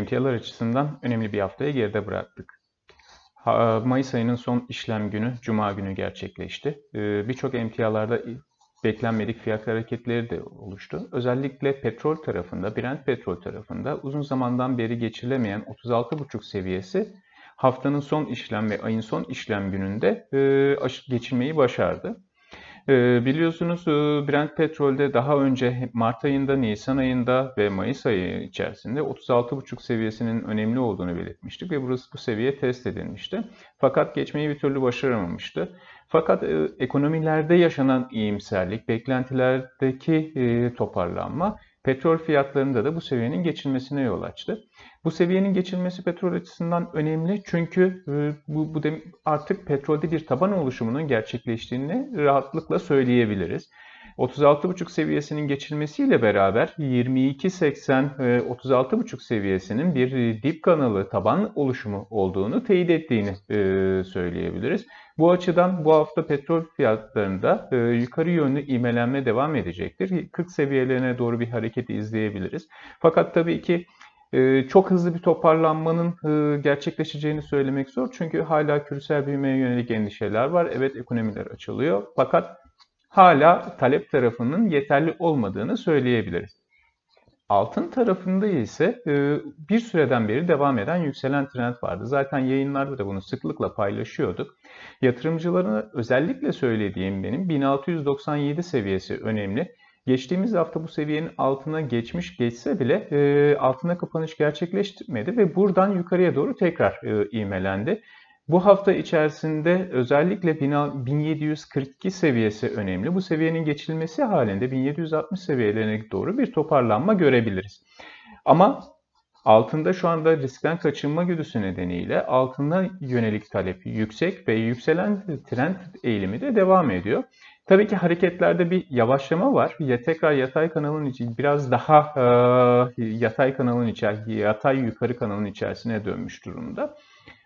Emtialar açısından önemli bir haftayı geride bıraktık. Mayıs ayının son işlem günü Cuma günü gerçekleşti. Birçok emtialarda beklenmedik fiyat hareketleri de oluştu. Özellikle petrol tarafında, Brent petrol tarafında uzun zamandan beri geçilemeyen 36,5 seviyesi haftanın son işlem ve ayın son işlem gününde geçirmeyi başardı. Biliyorsunuz Brent petrolde daha önce Mart ayında, Nisan ayında ve Mayıs ayı içerisinde 36,5 seviyesinin önemli olduğunu belirtmiştik ve bu seviye test edilmişti. Fakat geçmeyi bir türlü başaramamıştı. Fakat ekonomilerde yaşanan iyimserlik, beklentilerdeki toparlanma petrol fiyatlarında da bu seviyenin geçilmesine yol açtı. Bu seviyenin geçilmesi petrol açısından önemli çünkü artık petrolde bir taban oluşumunun gerçekleştiğini rahatlıkla söyleyebiliriz. 36,5 seviyesinin geçilmesiyle beraber 22.80-36,5 seviyesinin bir dip kanalı taban oluşumu olduğunu teyit ettiğini söyleyebiliriz. Bu açıdan bu hafta petrol fiyatlarında yukarı yönlü ivmelenme devam edecektir. 40 seviyelerine doğru bir hareketi izleyebiliriz. Fakat tabii ki çok hızlı bir toparlanmanın gerçekleşeceğini söylemek zor. Çünkü hala küresel büyümeye yönelik endişeler var. Evet, ekonomiler açılıyor. Fakat hala talep tarafının yeterli olmadığını söyleyebiliriz. Altın tarafında ise bir süreden beri devam eden yükselen trend vardı. Zaten yayınlarda da bunu sıklıkla paylaşıyorduk. Yatırımcıların özellikle söylediğim benim 1697 seviyesi önemli. Geçtiğimiz hafta bu seviyenin altına geçse bile altına kapanış gerçekleştirmedi ve buradan yukarıya doğru tekrar ivmelendi. Bu hafta içerisinde özellikle 1742 seviyesi önemli. Bu seviyenin geçilmesi halinde 1760 seviyelerine doğru bir toparlanma görebiliriz. Ama altında şu anda riskten kaçınma güdüsü nedeniyle altına yönelik talep yüksek ve yükselen trend eğilimi de devam ediyor. Tabii ki hareketlerde bir yavaşlama var. Tekrar yatay kanalın içi biraz daha yatay yukarı kanalın içerisine dönmüş durumda.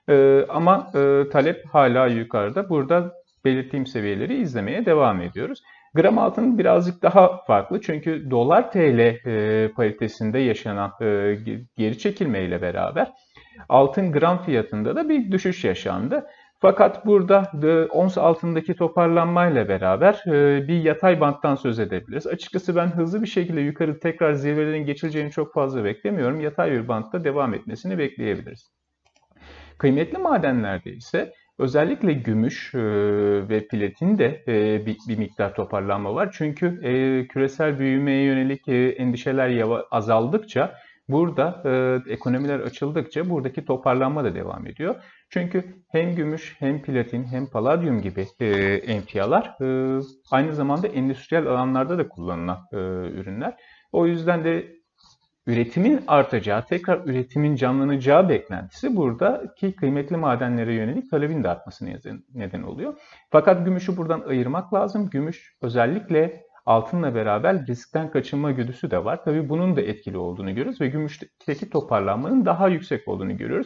Ama talep hala yukarıda. Burada belirttiğim seviyeleri izlemeye devam ediyoruz. Gram altın birazcık daha farklı çünkü dolar TL paritesinde yaşanan geri çekilmeyle beraber altın gram fiyatında da bir düşüş yaşandı. Fakat burada ons altındaki toparlanmayla beraber bir yatay banttan söz edebiliriz. Açıkçası ben hızlı bir şekilde yukarı tekrar zirvelerin geçileceğini çok fazla beklemiyorum. Yatay bir bantta devam etmesini bekleyebiliriz. Kıymetli madenlerde ise özellikle gümüş ve platinde bir miktar toparlanma var. Çünkü küresel büyümeye yönelik endişeler azaldıkça, burada ekonomiler açıldıkça buradaki toparlanma da devam ediyor. Çünkü hem gümüş hem platin hem paladyum gibi emtialar aynı zamanda endüstriyel alanlarda da kullanılan ürünler. O yüzden de üretimin artacağı, tekrar üretimin canlanacağı beklentisi buradaki kıymetli madenlere yönelik talebin de artmasına neden oluyor. Fakat gümüşü buradan ayırmak lazım. Gümüş özellikle altınla beraber riskten kaçınma güdüsü de var. Tabii bunun da etkili olduğunu görüyoruz ve gümüşteki toparlanmanın daha yüksek olduğunu görüyoruz.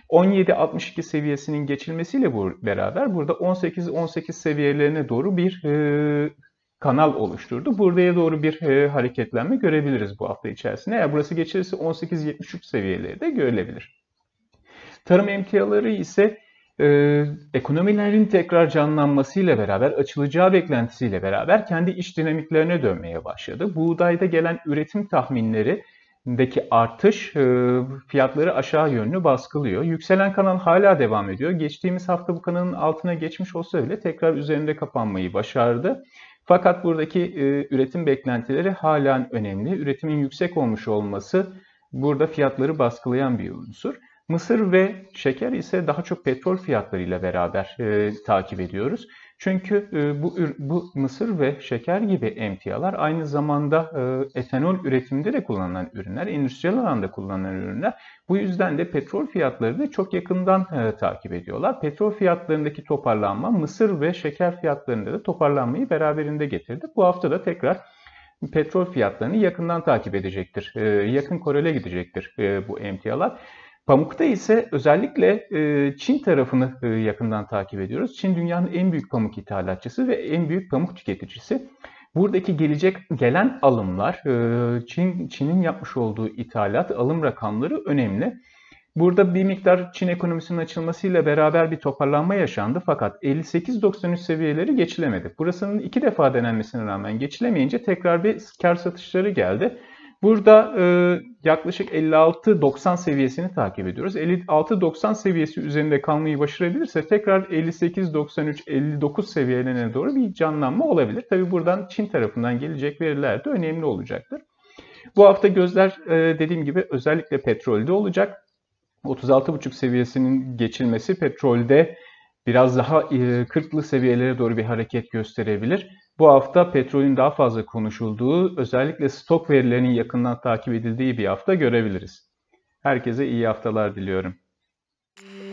17.62 seviyesinin geçilmesiyle beraber burada 18 seviyelerine doğru bir kanal oluşturdu. Buraya doğru bir hareketlenme görebiliriz bu hafta içerisinde. Eğer burası geçirirse 18.73 seviyeleri de görülebilir. Tarım emtiaları ise ekonomilerin tekrar canlanmasıyla beraber, açılacağı beklentisiyle beraber kendi iç dinamiklerine dönmeye başladı. Buğdayda gelen üretim tahminlerindeki artış fiyatları aşağı yönlü baskılıyor. Yükselen kanal hala devam ediyor. Geçtiğimiz hafta bu kanalın altına geçmiş olsa bile tekrar üzerinde kapanmayı başardı. Fakat buradaki üretim beklentileri halen önemli. Üretimin yüksek olmuş olması burada fiyatları baskılayan bir unsur. Mısır ve şeker ise daha çok petrol fiyatlarıyla beraber takip ediyoruz. Çünkü bu mısır ve şeker gibi emtialar aynı zamanda etanol üretiminde de kullanılan ürünler, endüstriyel alanda kullanılan ürünler. Bu yüzden de petrol fiyatlarını çok yakından takip ediyorlar. Petrol fiyatlarındaki toparlanma mısır ve şeker fiyatlarında da toparlanmayı beraberinde getirdi. Bu hafta da tekrar petrol fiyatlarını yakından takip edecektir. Yakın korele gidecektir bu emtialar. Pamukta ise özellikle Çin tarafını yakından takip ediyoruz. Çin dünyanın en büyük pamuk ithalatçısı ve en büyük pamuk tüketicisi. Buradaki gelen alımlar, Çin'in yapmış olduğu ithalat, alım rakamları önemli. Burada bir miktar Çin ekonomisinin açılmasıyla beraber bir toparlanma yaşandı fakat 58.93 seviyeleri geçilemedi. Burasının 2 defa denenmesine rağmen geçilemeyince tekrar bir kar satışları geldi. Burada yaklaşık 56.90 seviyesini takip ediyoruz. 56.90 seviyesi üzerinde kalmayı başarabilirse tekrar 58.93-59 seviyelerine doğru bir canlanma olabilir. Tabi buradan Çin tarafından gelecek veriler de önemli olacaktır. Bu hafta gözler dediğim gibi özellikle petrolde olacak. 36.5 seviyesinin geçilmesi petrolde biraz daha 40'lı seviyelere doğru bir hareket gösterebilir. Bu hafta petrolün daha fazla konuşulduğu, özellikle stok verilerinin yakından takip edildiği bir hafta görebiliriz. Herkese iyi haftalar diliyorum.